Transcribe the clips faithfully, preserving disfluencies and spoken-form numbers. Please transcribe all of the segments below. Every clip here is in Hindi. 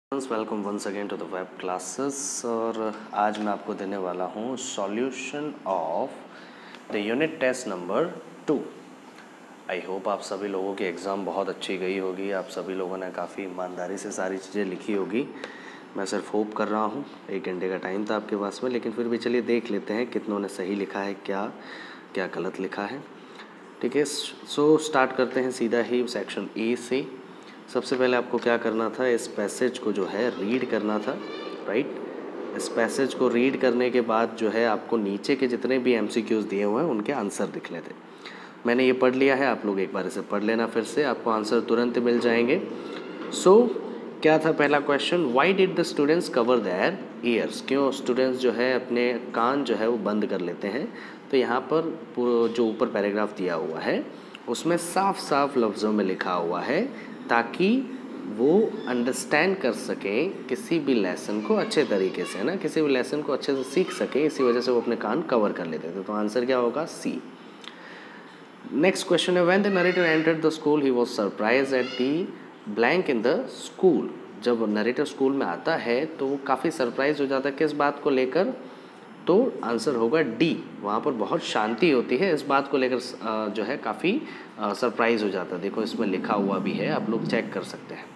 Welcome once again to the web classes. और आज मैं आपको देने वाला हूँ solution of the unit test number two. I hope आप सभी लोगों की एग्ज़ाम बहुत अच्छी गई होगी, आप सभी लोगों ने काफ़ी ईमानदारी से सारी चीज़ें लिखी होगी। मैं सिर्फ होप कर रहा हूँ, एक घंटे का टाइम था आपके पास में, लेकिन फिर भी चलिए देख लेते हैं कितनों ने सही लिखा है, क्या क्या गलत लिखा है। ठीक है, सो स्टार्ट करते हैं सीधा ही सेक्शन ए से। सबसे पहले आपको क्या करना था, इस पैसेज को जो है रीड करना था, राइट। इस पैसेज को रीड करने के बाद जो है आपको नीचे के जितने भी एमसीक्यूज़ दिए हुए हैं उनके आंसर लिखने थे। मैंने ये पढ़ लिया है, आप लोग एक बार इसे पढ़ लेना फिर से, आपको आंसर तुरंत मिल जाएंगे। सो so, क्या था पहला question, why did the students cover their ears. क्यों स्टूडेंट्स जो है अपने कान जो है वो बंद कर लेते हैं। तो यहाँ पर जो ऊपर पैराग्राफ दिया हुआ है उसमें साफ साफ लफ्ज़ों में लिखा हुआ है ताकि वो अंडरस्टैंड कर सकें किसी भी लेसन को अच्छे तरीके से, ना किसी भी लेसन को अच्छे से सीख सकें, इसी वजह से वो अपने कान कवर कर लेते थे। तो आंसर क्या होगा, सी। नेक्स्ट क्वेश्चन है, when the narrator entered the school he was surprised at the blank in the school. जब नरेटर स्कूल में आता है तो वो काफ़ी सरप्राइज हो जाता है, किस बात को लेकर, तो आंसर होगा डी। वहाँ पर बहुत शांति होती है, इस बात को लेकर जो है काफ़ी सरप्राइज हो जाता है। देखो इसमें लिखा हुआ भी है, आप लोग चेक कर सकते हैं।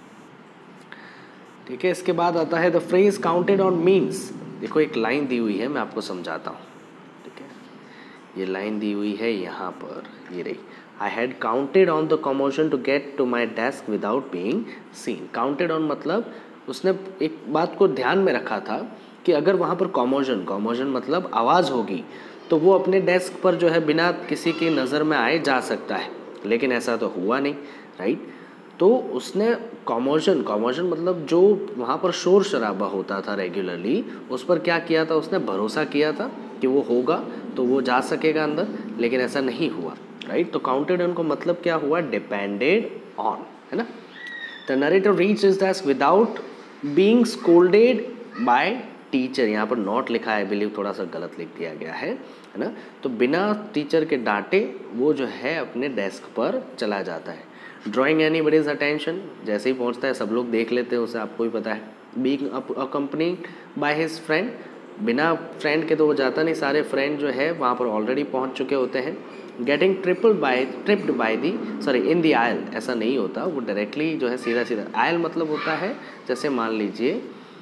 ठीक है, इसके बाद आता है the phrase counted on means. देखो एक लाइन दी हुई है, मैं आपको समझाता हूँ। ठीक है, ये लाइन दी हुई है यहाँ पर, ये रही, I had counted on the commotion to get to my desk without being seen. Counted on मतलब उसने एक बात को ध्यान में रखा था कि अगर वहाँ पर कॉमोशन, कॉमोशन मतलब आवाज़ होगी तो वो अपने डेस्क पर जो है बिना किसी की नज़र में आए जा सकता है, लेकिन ऐसा तो हुआ नहीं, राइट। तो उसने कॉमोशन, कॉमोशन मतलब जो वहाँ पर शोर शराबा होता था रेगुलरली, उस पर क्या किया था, उसने भरोसा किया था कि वो होगा तो वो जा सकेगा अंदर, लेकिन ऐसा नहीं हुआ, राइट। तो काउंटेड ऑन को मतलब क्या हुआ, डिपेंडेड ऑन, है ना। The narrator reached his desk without being scolded by teacher. यहाँ पर नॉट लिखा है, बिलीव थोड़ा सा गलत लिख दिया गया है, है ना। तो बिना टीचर के डांटे वो जो है अपने डेस्क पर चला जाता है। ड्राइंग एनीबडीज अटेंशन, जैसे ही पहुँचता है सब लोग देख लेते हैं उसे, आपको ही पता है। Being accompanied by his friend, बिना फ्रेंड के तो वो जाता नहीं, सारे फ्रेंड जो है वहाँ पर ऑलरेडी पहुँच चुके होते हैं। Getting triple by tripped by the sorry in the aisle, ऐसा नहीं होता, वो डायरेक्टली जो है सीधा सीधा, आयल मतलब होता है जैसे मान लीजिए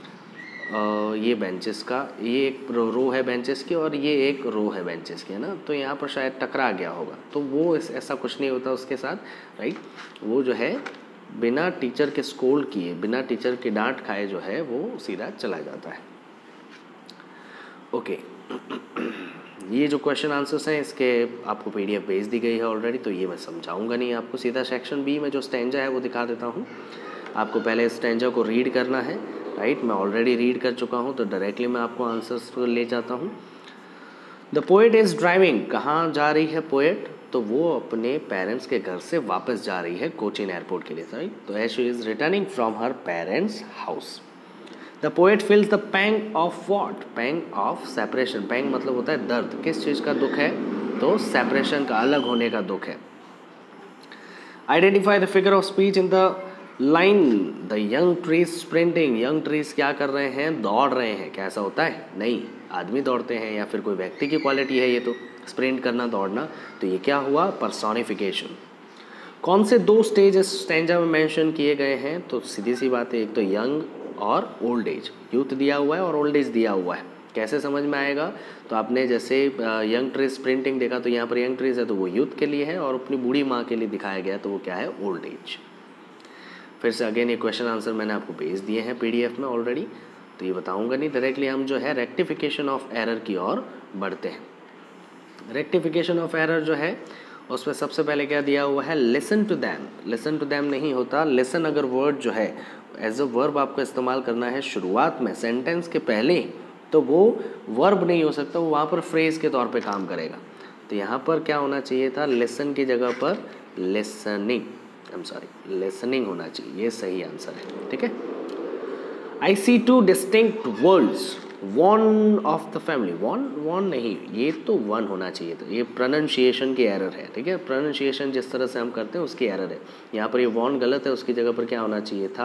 Uh, ये बेंचेस का, ये एक रो, रो है बेंचेस की और ये एक रो है बेंचेस की, है ना। तो यहाँ पर शायद टकरा गया होगा, तो वो ऐसा कुछ नहीं होता उसके साथ, राइट। वो जो है बिना टीचर के स्कोल्ड किए, बिना टीचर की डांट खाए जो है वो सीधा चला जाता है। ओके ये जो क्वेश्चन आंसर्स हैं इसके आपको पीडीएफ भेज दी गई है ऑलरेडी, तो ये मैं समझाऊंगा नहीं आपको। सीधा सेक्शन बी में जो स्टैंजा है वो दिखा देता हूँ आपको। पहले स्टैंजा को रीड करना है, राइट। मैं ऑलरेडी रीड कर चुका हूँ तो डायरेक्टली मैं आपको आंसर्स पर ले जाता हूँ। द पोएट इज़ ड्राइविंग, कहाँ जा रही है पोएट, तो वो अपने पेरेंट्स के घर से वापस जा रही है कोचीन एयरपोर्ट के लिए, राइट। तो as she is returning from her parents house. The poet feels the pang of what, pang of separation. Pang मतलब होता है दर्द, किस चीज़ का दुख है, तो सेपरेशन का, अलग होने का दुख है। Identify the figure of speech in the line the young trees sprinting. Young trees क्या कर रहे हैं, दौड़ रहे हैं। क्या ऐसा होता है, नहीं, आदमी दौड़ते हैं या फिर कोई व्यक्ति की क्वालिटी है ये, तो स्प्रिंट करना, दौड़ना। तो ये क्या हुआ, पर्सोनिफिकेशन। कौन से दो स्टेज स्टैंजा में मेंशन किए गए हैं, तो सीधी सी बात है, एक तो यंग और ओल्ड एज, यूथ दिया हुआ है और ओल्ड एज दिया हुआ है। कैसे समझ में आएगा, तो आपने जैसे यंग ट्रीज स्प्रिंटिंग देखा तो यहाँ पर यंग ट्रीज है तो वो यूथ के लिए है, और अपनी बूढ़ी माँ के लिए दिखाया गया तो वो क्या है, ओल्ड एज। फिर से अगेन ये क्वेश्चन आंसर मैंने आपको भेज दिए हैं पीडीएफ में ऑलरेडी, तो ये बताऊंगा नहीं, डायरेक्टली हम जो है रेक्टिफिकेशन ऑफ एरर की ओर बढ़ते हैं। रेक्टिफिकेशन ऑफ एरर जो है उसमें सबसे पहले क्या दिया हुआ है, listen to them. Listen to them नहीं होता, लिसन अगर वर्ड जो है एज अ वर्ब आपको इस्तेमाल करना है शुरुआत में सेंटेंस के पहले, तो वो वर्ब नहीं हो सकता, वो वहाँ पर फ्रेज के तौर पे काम करेगा। तो यहाँ पर क्या होना चाहिए था, लिसन की जगह पर listening, I am sorry listening होना चाहिए, ये सही आंसर है। ठीक है, I see two distinct worlds, one of the family, one one नहीं, ये तो वन होना चाहिए, तो ये प्रोनाउंसिएशन की एरर है। ठीक है, प्रोनाउंसिएशन जिस तरह से हम करते हैं उसकी एरर है। यहाँ पर ये वन गलत है, उसकी जगह पर क्या होना चाहिए था,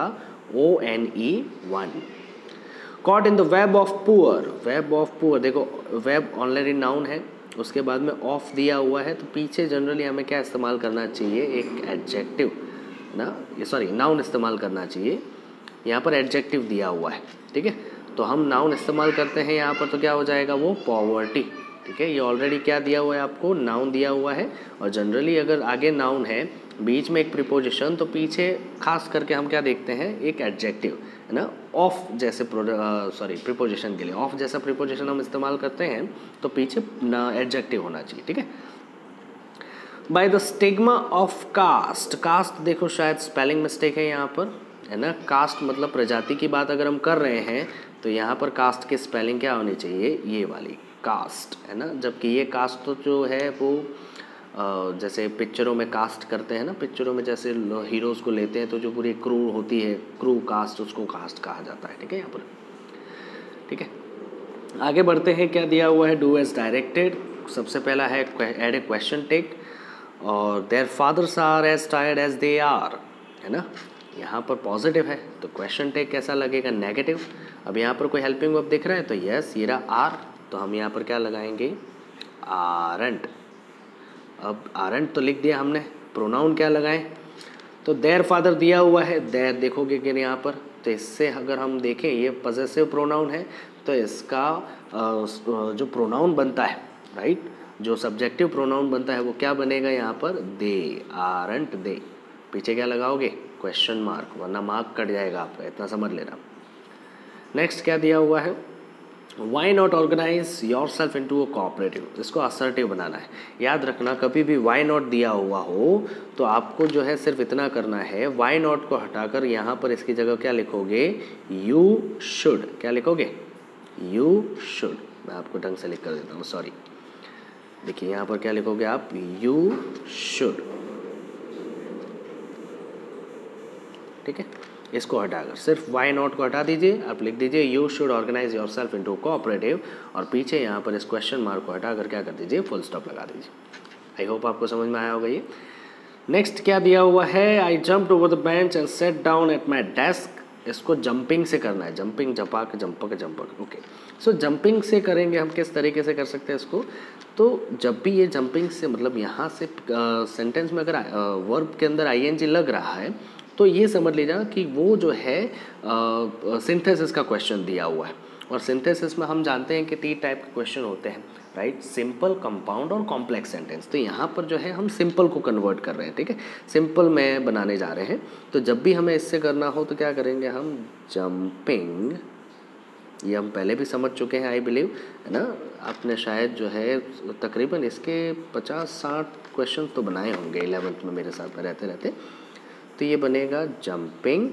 O N E one. Caught in the web of poor, web of poor, देखो वेब ऑलरेडी नाउन है, उसके बाद में ऑफ दिया हुआ है, तो पीछे जनरली हमें क्या इस्तेमाल करना चाहिए, एक एडजेक्टिव ना, ये सॉरी नाउन इस्तेमाल करना चाहिए। यहाँ पर एडजेक्टिव दिया हुआ है, ठीक है, तो हम नाउन इस्तेमाल करते हैं यहाँ पर, तो क्या हो जाएगा वो पॉवर्टी, ठीक है। ये ऑलरेडी क्या दिया हुआ है आपको, नाउन दिया हुआ है, और जनरली अगर आगे नाउन है बीच में एक प्रीपोजिशन, तो पीछे खास करके हम क्या देखते हैं, एक एडजेक्टिव, है ना। ऑफ जैसे सॉरी प्रीपोजिशन के लिए ऑफ जैसा प्रीपोजिशन हम इस्तेमाल करते हैं, तो पीछे ना एडजेक्टिव होना चाहिए, ठीक है। By the stigma of caste, caste देखो शायद स्पेलिंग मिस्टेक है यहाँ पर, है ना। कास्ट मतलब प्रजाति की बात अगर हम कर रहे हैं, तो यहाँ पर कास्ट की स्पेलिंग क्या होनी चाहिए, ये वाली कास्ट, है ना। जबकि ये कास्ट तो जो है वो जैसे पिक्चरों में कास्ट करते हैं ना, पिक्चरों में जैसे हीरोज़ को लेते हैं तो जो पूरी क्रू होती है, क्रू कास्ट, उसको कास्ट कहा जाता है, ठीक है यहाँ पर, ठीक है। आगे बढ़ते हैं, क्या दिया हुआ है, डू एज डायरेक्टेड। सबसे पहला है एड ए क्वेश्चन टेक, और their fathers are as tired as they are, है ना। यहाँ पर पॉजिटिव है तो क्वेश्चन टेक कैसा लगेगा, नेगेटिव। अब यहाँ पर कोई हेल्पिंग वर्ब दिख रहा है तो यस ये रहा आर, तो हम यहाँ पर क्या लगाएंगे, आरंट। अब आरंट तो लिख दिया हमने, प्रोनाउन क्या लगाएं, तो देयर फादर दिया हुआ है, देयर देखोगे कि यहाँ पर, तो इससे अगर हम देखें ये पॉजेसिव प्रोनाउन है, तो इसका जो प्रोनाउन बनता है, राइट, जो सब्जेक्टिव प्रोनाउन बनता है वो क्या बनेगा यहाँ पर, दे, आरंट दे। पीछे क्या लगाओगे, क्वेश्चन मार्क, वरना मार्क कट जाएगा आपका, इतना समझ लेना। नेक्स्ट क्या दिया हुआ है, why not organise yourself into a cooperative, इसको असर्टिव बनाना है। याद रखना कभी भी वाई नॉट दिया हुआ हो तो आपको जो है सिर्फ इतना करना है, वाई नॉट को हटाकर यहाँ पर इसकी जगह क्या लिखोगे, यू शुड, क्या लिखोगे, यू शुड। मैं आपको ढंग से लिख कर देता हूँ, सॉरी, देखिए यहाँ पर क्या लिखोगे आप, यू शुड, ठीक है। इसको हटाकर सिर्फ वाई नॉट को हटा दीजिए, आप लिख दीजिए you should organise yourself into cooperative, और पीछे यहाँ पर इस क्वेश्चन मार्क को हटाकर क्या कर दीजिए, फुल स्टॉप लगा दीजिए। आई होप आपको समझ में आया होगा ये। नेक्स्ट क्या दिया हुआ है, I jumped over the bench and set down at my desk, इसको जंपिंग से करना है, जंपिंग, जपाक, जंपक, जंपक, ओके। सो जंपिंग से करेंगे हम, किस तरीके से कर सकते हैं इसको, तो जब भी ये जंपिंग से मतलब यहाँ से सेंटेंस में अगर वर्ब के अंदर आई एन जी लग रहा है, तो ये समझ लीजिए कि वो जो है सिंथेसिस का क्वेश्चन दिया हुआ है, और सिंथेसिस में हम जानते हैं कि तीन टाइप के क्वेश्चन होते हैं, राइट, सिंपल, कंपाउंड और कॉम्प्लेक्स सेंटेंस। तो यहाँ पर जो है हम सिंपल को कन्वर्ट कर रहे हैं, ठीक है, सिंपल में बनाने जा रहे हैं। तो जब भी हमें इससे करना हो तो क्या करेंगे हम, जंपिंग, ये हम पहले भी समझ चुके हैं आई बिलीव, है ना। आपने शायद जो है तकरीबन इसके पचास साठ क्वेश्चन तो बनाए होंगे इलेवेंथ में मेरे साथ में रहते रहते। तो ये बनेगा जंपिंग,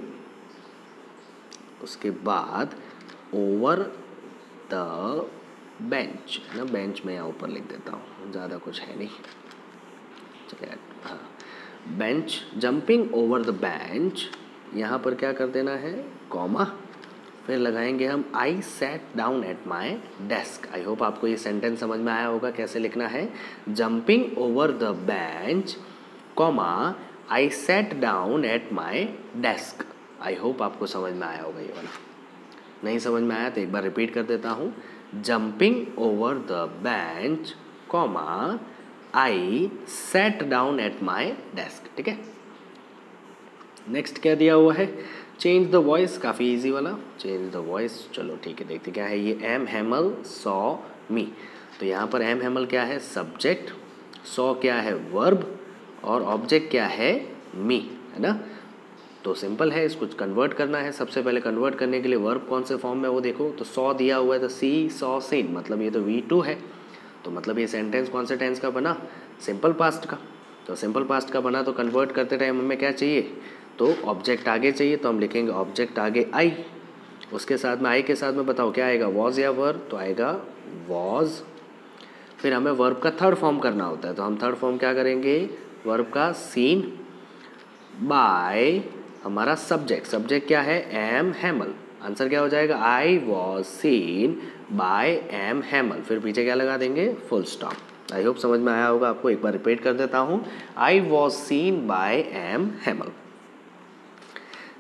उसके बाद ओवर द बेंच, है ना, बेंच में यहाँ ऊपर लिख देता हूँ, ज़्यादा कुछ है नहीं, चलिए, हाँ, bench, jumping over the bench, यहाँ पर क्या कर देना है, कॉमा, फिर लगाएंगे हम I sat down at my desk. I hope आपको ये सेंटेंस समझ में आया होगा कैसे लिखना है, jumping over the bench, comma, I sat down at my desk. I hope आपको समझ में आया होगा ये वाला। नहीं समझ में आया तो एक बार रिपीट कर देता हूँ, jumping over the bench, comma, I sat down at my desk, ठीक है। नेक्स्ट क्या दिया हुआ है, चेंज द वॉइस, काफ़ी इजी वाला, चेंज द वॉइस, चलो ठीक है, देखते क्या है ये, एम हेमल सॉ मी, तो यहाँ पर एम हेमल क्या है, सब्जेक्ट, सॉ क्या है, वर्ब, और ऑब्जेक्ट क्या है, मी, है ना। तो सिंपल है, इसको कन्वर्ट करना है। सबसे पहले कन्वर्ट करने के लिए वर्ब कौन से फॉर्म में वो देखो, तो सॉ दिया हुआ है तो सी सॉ सीन, मतलब ये तो वी टू है, तो मतलब ये सेंटेंस कौन से टेंस का बना, सिंपल पास्ट का। तो सिंपल पास्ट का बना तो कन्वर्ट करते टाइम हमें क्या चाहिए, तो ऑब्जेक्ट आगे चाहिए, तो हम लिखेंगे ऑब्जेक्ट आगे आई, उसके साथ में आई के साथ में बताओ क्या आएगा, वॉज या वर्ब, तो आएगा वॉज। फिर हमें वर्ब का थर्ड फॉर्म करना होता है, तो हम थर्ड फॉर्म क्या करेंगे, वर्ब का सीन बाय हमारा सब्जेक्ट, सब्जेक्ट क्या है, एम हेमल, आंसर क्या हो जाएगा, I was seen by M Hemal, फिर पीछे क्या लगा देंगे, फुल स्टॉप। आई होप समझ में आया होगा आपको, एक बार रिपीट कर देता हूँ, I was seen by M Hemal.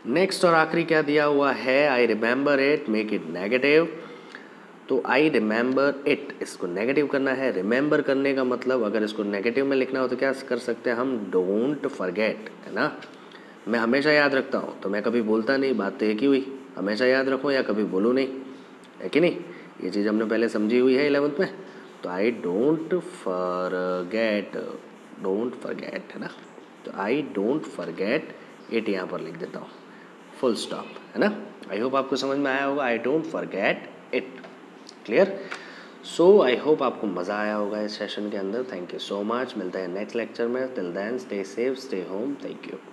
Next और आखिरी क्या दिया हुआ है, I remember it, make it negative. तो आई रिमेंबर इट, इसको नेगेटिव करना है। रिमेंबर करने का मतलब अगर इसको नेगेटिव में लिखना हो तो क्या कर सकते हैं हम, डोंट फॉरगेट, है ना। मैं हमेशा याद रखता हूँ तो मैं कभी बोलता नहीं, बात तो एक ही हुई, हमेशा याद रखूँ या कभी बोलूँ नहीं, है कि नहीं। ये चीज़ हमने पहले समझी हुई है इलेवंथ में। तो I don't forget, don't forget, है ना। तो आई डोंट फॉरगेट इट यहाँ पर लिख देता हूँ, फुल स्टॉप, है ना। आई होप आपको समझ में आया होगा, I don't forget it. Clear. So I hope आपको मज़ा आया होगा इस सेशन के अंदर। थैंक यू सो मच, मिलते हैं नेक्स्ट लेक्चर में। Till then stay safe, stay home, thank you.